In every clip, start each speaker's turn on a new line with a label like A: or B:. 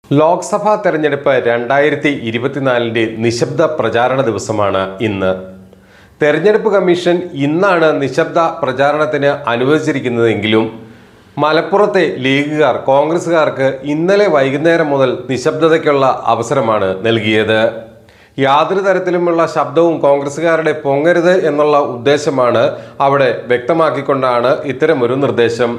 A: ലോക്സഭാ തെരഞ്ഞെടുപ്പ് 2024 നിശബ്ദ പ്രചാരണ ദിവസമാണ് ഇന്ന്. തെരഞ്ഞെടുപ്പ് കമ്മീഷൻ ഇന്നാണ് നിശബ്ദ പ്രചാരണത്തിന് അനുവദിച്ചിരിക്കുന്നതെങ്കിലും മലപ്പുറത്തെ ലീഗുകാർ കോൺഗ്രസുകാർക്ക് ഇന്നലെ വൈകുന്നേരം മുതൽ നിശബ്ദതയ്ക്കുള്ള അവസരമാണ് നൽകിയത്. യാതൊരു തരത്തിലുമുള്ള ശബ്ദവും കോൺഗ്രസുകാരുടെ പൊങ്ങരുത് എന്നുള്ള ഉദ്ദേശമാണ് അവിടെ വ്യക്തമാക്കിക്കൊണ്ടാണ് ഇത്തരമൊരു നിർദ്ദേശം.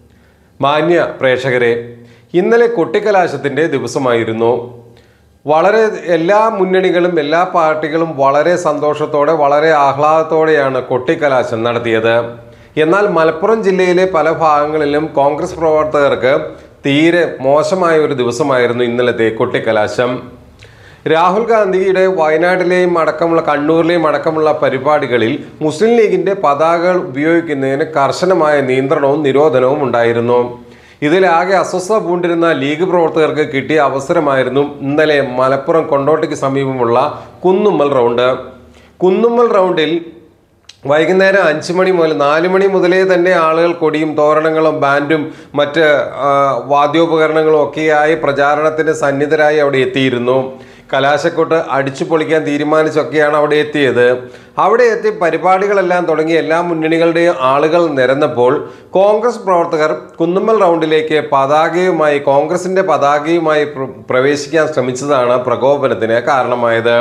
A: മാന്യ പ്രേക്ഷകരെ, ഇന്നലെ കൊട്ടിക്കലാശത്തിൻ്റെ ദിവസമായിരുന്നു. വളരെ എല്ലാ മുന്നണികളും എല്ലാ പാർട്ടികളും വളരെ സന്തോഷത്തോടെ വളരെ ആഹ്ലാദത്തോടെയാണ് കൊട്ടിക്കലാശം നടത്തിയത്. എന്നാൽ മലപ്പുറം ജില്ലയിലെ പല ഭാഗങ്ങളിലും കോൺഗ്രസ് പ്രവർത്തകർക്ക് തീരെ മോശമായ ഒരു ദിവസമായിരുന്നു ഇന്നലത്തെ കൊട്ടിക്കലാശം. രാഹുൽ ഗാന്ധിയുടെ വയനാട്ടിലെയും അടക്കമുള്ള കണ്ണൂരിലെയും അടക്കമുള്ള പരിപാടികളിൽ മുസ്ലിം ലീഗിൻ്റെ പതാകകൾ ഉപയോഗിക്കുന്നതിന് കർശനമായ നിയന്ത്രണവും നിരോധനവും ഉണ്ടായിരുന്നു. ഇതിലാകെ അസ്വസ്ഥത പൂണ്ടിരുന്ന ലീഗ് പ്രവർത്തകർക്ക് കിട്ടിയ അവസരമായിരുന്നു ഇന്നലെ മലപ്പുറം കൊണ്ടോട്ടിക്ക് സമീപമുള്ള കുന്നുമ്മൽ റൗണ്ട്. കുന്നുമ്മൽ റൗണ്ടിൽ വൈകുന്നേരം 5 മണി മുതൽ 4 മണി മുതലേ തന്നെ ആളുകൾ കൊടിയും തോരണങ്ങളും ബാൻഡും മറ്റ് വാദ്യോപകരണങ്ങളും ഒക്കെയായി പ്രചാരണത്തിന് സന്നിധരായി അവിടെ എത്തിയിരുന്നു. കലാശക്കൊട്ട് അടിച്ചു പൊളിക്കാൻ തീരുമാനിച്ചൊക്കെയാണ് അവിടെ എത്തിയത്. അവിടെ എത്തി പരിപാടികളെല്ലാം തുടങ്ങി എല്ലാ മുന്നണികളുടെയും ആളുകൾ നിരന്നപ്പോൾ കോൺഗ്രസ് പ്രവർത്തകർ കുന്നുമ്മൽ റൗണ്ടിലേക്ക് കോൺഗ്രസിൻ്റെ പതാകയുമായി പ്രവേശിക്കാൻ ശ്രമിച്ചതാണ് പ്രകോപനത്തിന് കാരണമായത്.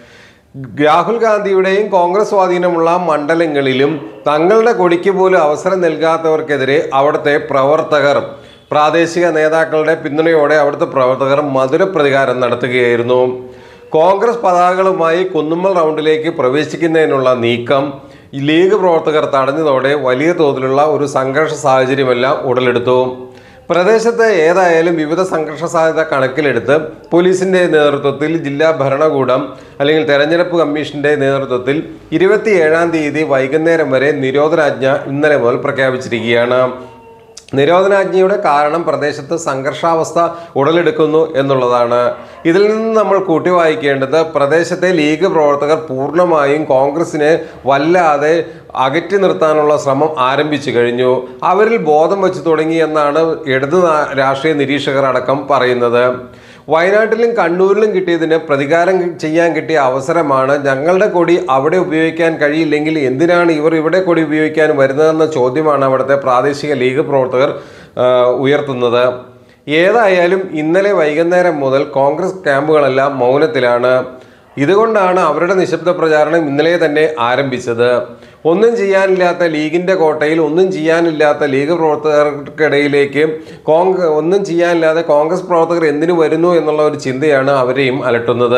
A: രാഹുൽ ഗാന്ധിയുടെയും കോൺഗ്രസ് സ്വാധീനമുള്ള മണ്ഡലങ്ങളിലും തങ്ങളുടെ കൊടിക്ക് പോലും അവസരം നൽകാത്തവർക്കെതിരെ അവിടുത്തെ പ്രവർത്തകർ പ്രാദേശിക നേതാക്കളുടെ പിന്തുണയോടെ അവിടുത്തെ പ്രവർത്തകർ മധുര പ്രതികാരം നടത്തുകയായിരുന്നു. കോൺഗ്രസ് പതാകകളുമായി കുന്നുമ്മൽ റൗണ്ടിലേക്ക് പ്രവേശിക്കുന്നതിനുള്ള നീക്കം ലീഗ് പ്രവർത്തകർ തടഞ്ഞതോടെ വലിയ തോതിലുള്ള ഒരു സംഘർഷ സാഹചര്യമെല്ലാം ഉടലെടുത്തു. പ്രദേശത്ത് ഏതായാലും വിവിധ സംഘർഷ സാധ്യത കണക്കിലെടുത്ത് പോലീസിൻ്റെ നേതൃത്വത്തിൽ ജില്ലാ ഭരണകൂടം അല്ലെങ്കിൽ തെരഞ്ഞെടുപ്പ് കമ്മീഷൻ്റെ നേതൃത്വത്തിൽ 27-ാം തീയതി വൈകുന്നേരം വരെ നിരോധനാജ്ഞ ഇന്നലെ മുതൽ പ്രഖ്യാപിച്ചിരിക്കുകയാണ്. നിരോധനാജ്ഞയുടെ കാരണം പ്രദേശത്ത് സംഘർഷാവസ്ഥ ഉടലെടുക്കുന്നു എന്നുള്ളതാണ്. ഇതിൽ നിന്ന് നമ്മൾ കൂട്ടി വായിക്കേണ്ടത് പ്രദേശത്തെ ലീഗ് പ്രവർത്തകർ പൂർണ്ണമായും കോൺഗ്രസിനെ വല്ലാതെ അകറ്റി നിർത്താനുള്ള ശ്രമം ആരംഭിച്ചു കഴിഞ്ഞു. അവരിൽ ബോധം വെച്ച് തുടങ്ങി എന്നാണ് ഇടത് രാഷ്ട്രീയ നിരീക്ഷകർ അടക്കം പറയുന്നത്. വയനാട്ടിലും കണ്ണൂരിലും കിട്ടിയതിന് പ്രതികാരം ചെയ്യാൻ കിട്ടിയ അവസരമാണ്. ഞങ്ങളുടെ കൊടി അവിടെ ഉപയോഗിക്കാൻ കഴിയില്ലെങ്കിൽ എന്തിനാണ് ഇവർ ഇവിടെ കൊടി ഉപയോഗിക്കാൻ വരുന്നതെന്ന ചോദ്യമാണ് അവിടുത്തെ പ്രാദേശിക ലീഗ് പ്രവർത്തകർ ഉയർത്തുന്നത്. ഏതായാലും ഇന്നലെ വൈകുന്നേരം മുതൽ കോൺഗ്രസ് ക്യാമ്പുകളെല്ലാം മൗനത്തിലാണ്. ഇതുകൊണ്ടാണ് അവരുടെ നിശബ്ദ പ്രചാരണം ഇന്നലെ തന്നെ ആരംഭിച്ചത്. ഒന്നും ചെയ്യാനില്ലാത്ത ലീഗിൻ്റെ കോട്ടയിൽ ഒന്നും ചെയ്യാനില്ലാത്ത ലീഗ് പ്രവർത്തകർക്കിടയിലേക്ക് ഒന്നും ചെയ്യാനില്ലാതെ കോൺഗ്രസ് പ്രവർത്തകർ എന്തിനു വരുന്നു എന്നുള്ള ഒരു ചിന്തയാണ് അവരെയും അലട്ടുന്നത്.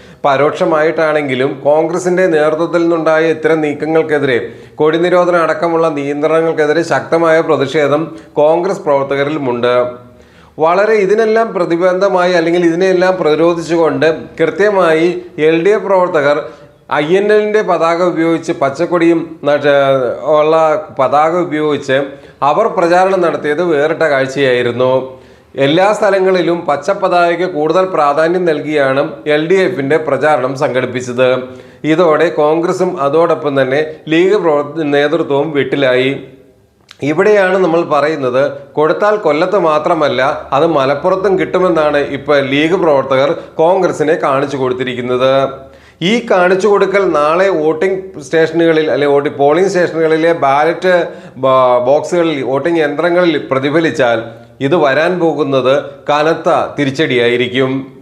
A: പരോക്ഷമായിട്ടാണെങ്കിലും കോൺഗ്രസിൻ്റെ നേതൃത്വത്തിൽ നിന്നുണ്ടായ ഇത്തരം നീക്കങ്ങൾക്കെതിരെ കൊടി നിരോധനം അടക്കമുള്ള നിയന്ത്രണങ്ങൾക്കെതിരെ ശക്തമായ പ്രതിഷേധം കോൺഗ്രസ് പ്രവർത്തകരിലുമുണ്ട്. വളരെ ഇതിനെല്ലാം പ്രതിബന്ധമായി അല്ലെങ്കിൽ ഇതിനെല്ലാം പ്രതിരോധിച്ചുകൊണ്ട് കൃത്യമായി LDF പ്രവർത്തകർ INLൻ്റെ പതാക ഉപയോഗിച്ച് പച്ചക്കൊടിയും ഉള്ള പതാക ഉപയോഗിച്ച് അവർ പ്രചാരണം നടത്തിയത് വേറിട്ട കാഴ്ചയായിരുന്നു. എല്ലാ സ്ഥലങ്ങളിലും പച്ചപ്പതാകയ്ക്ക് കൂടുതൽ പ്രാധാന്യം നൽകിയാണ് LDFൻ്റെ പ്രചാരണം സംഘടിപ്പിച്ചത്. ഇതോടെ കോൺഗ്രസും അതോടൊപ്പം തന്നെ ലീഗ് നേതൃത്വവും വെട്ടിലായി. ഇവിടെയാണ് നമ്മൾ പറയുന്നത് കൊടുത്താൽ കൊല്ലത്ത് മാത്രമല്ല അത് മലപ്പുറത്തും കിട്ടുമെന്നാണ് ഇപ്പോൾ ലീഗ് പ്രവർത്തകർ കോൺഗ്രസിനെ കാണിച്ചു കൊടുത്തിരിക്കുന്നത്. ഈ കാണിച്ചു കൊടുക്കൽ നാളെ വോട്ടിംഗ് സ്റ്റേഷനുകളിൽ അല്ലെങ്കിൽ പോളിംഗ് സ്റ്റേഷനുകളിലെ ബാലറ്റ് ബോക്സുകളിൽ വോട്ടിംഗ് യന്ത്രങ്ങളിൽ പ്രതിഫലിച്ചാൽ ഇത് വരാൻ പോകുന്നത് കനത്ത തിരിച്ചടിയായിരിക്കും.